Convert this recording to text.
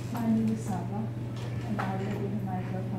My name is Saba, and I live in Hyderabad.